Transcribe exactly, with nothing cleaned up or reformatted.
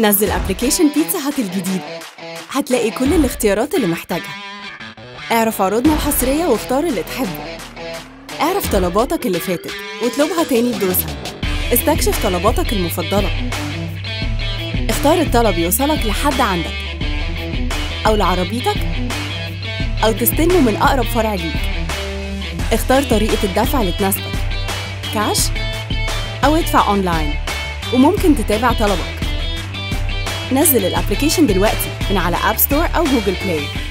نزل ابلكيشن بيتزا هات الجديد، هتلاقي كل الاختيارات اللي محتاجها. اعرف عروضنا الحصرية واختار اللي تحبه. اعرف طلباتك اللي فاتت واطلبها تاني بدوسها. استكشف طلباتك المفضلة. اختار الطلب يوصلك لحد عندك أو لعربيتك أو تستلمه من أقرب فرع ليك. اختار طريقة الدفع اللي تناسبك، كاش أو ادفع أونلاين، وممكن تتابع طلبك. نزل الابلكيشن دلوقتي من على اب ستور أو جوجل بلاي.